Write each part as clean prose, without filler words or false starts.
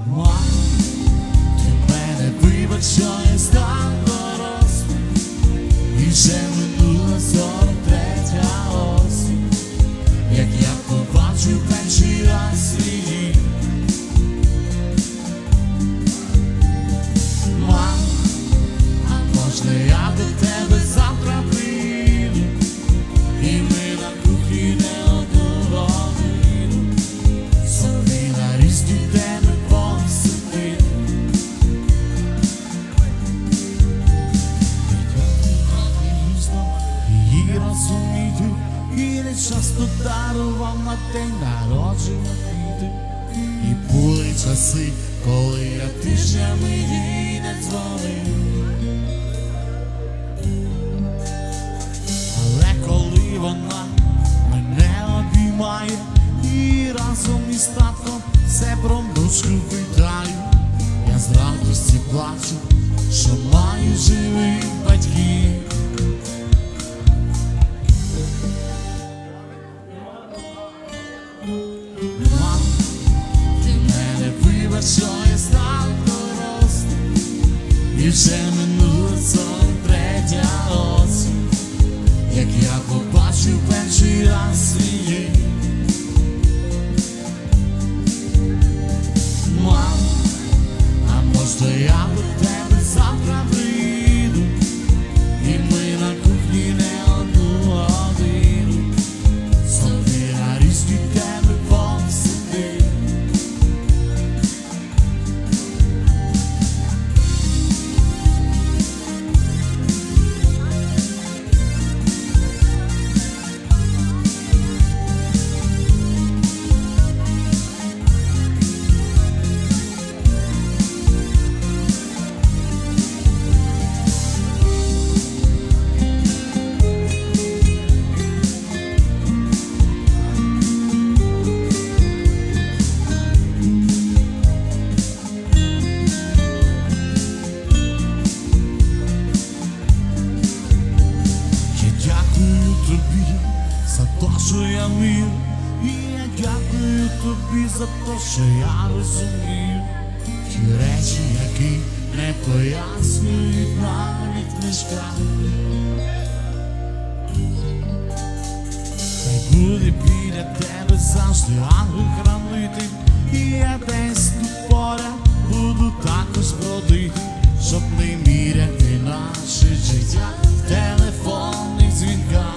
Мам, ти мене вибач, що я став дорослим, і вже минула 43-я осінь, як я побачив перший раз її. Мам, а можна я до тебе завтра приїду, і ми на кухні не одну годину собі на різні теми посидимо. Її розуміти, і не часто дарував на день народження квіти. І були часи, коли я тижнями їй не дзвонив. Але коли вона мене обіймає і разом із татком все про внучку питаю, я з радості плачу, що маю живих батьків. Мам, ти мене вибач, що я став дорослим, і вже минула 43-я осінь, як я побачив перший раз її. Мам, а можна я до тебе завтра приїду, і ми на кухні не одну годину собі на різні теми посидимо. За те, що я вмію, і я дякую тобі за те, що я розумію ті речі, які не пояснюють навіть книжка. Хай буде біля тебе завжди ангел-хранитель, і я десь тут поряд буду також бродити, щоб не міряти наше життя в телефонних дзвінках.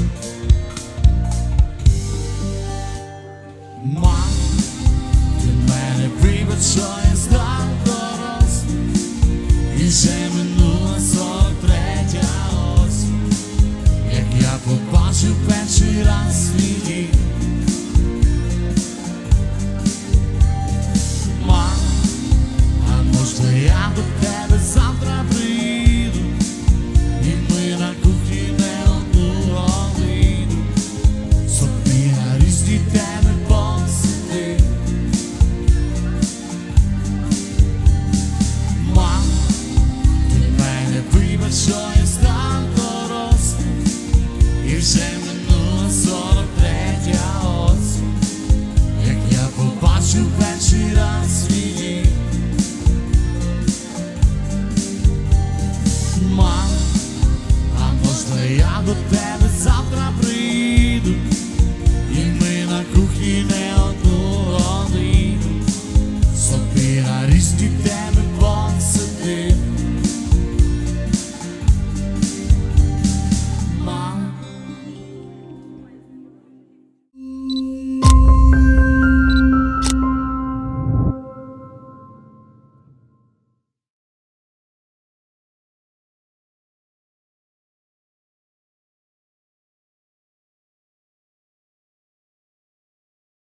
Мам, ти мене вибач, що я став дорослим, і вже минула 43-я осінь, як я побачив перший раз її. Мам, а можна я до тебе завтра приїду, і ми на кухні не одну годину собі на різні теми посидимо. Мам, ти мене вибач, що я став дорослим, і вже минула 43-я осінь, як я побачив